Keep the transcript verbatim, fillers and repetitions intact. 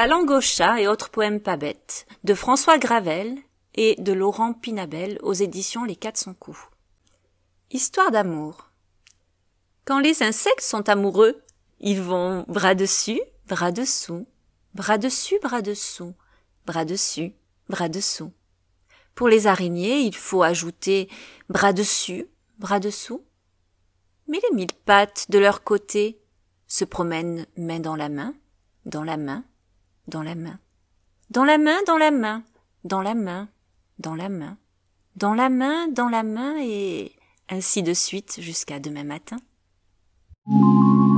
La langue au chat et autres poèmes pas bêtes de François Gravel et de Laurent Pinabel aux éditions Les Quatre Cents Coups. Histoire d'amour. Quand les insectes sont amoureux, ils vont bras dessus, bras dessous, bras dessus, bras dessous, bras dessus, bras dessous. Pour les araignées, il faut ajouter bras dessus, bras dessous. Mais les mille pattes, de leur côté, se promènent main dans la main, dans la main, dans la main, dans la main, dans la main, dans la main, dans la main, dans la main, dans la main, et ainsi de suite jusqu'à demain matin.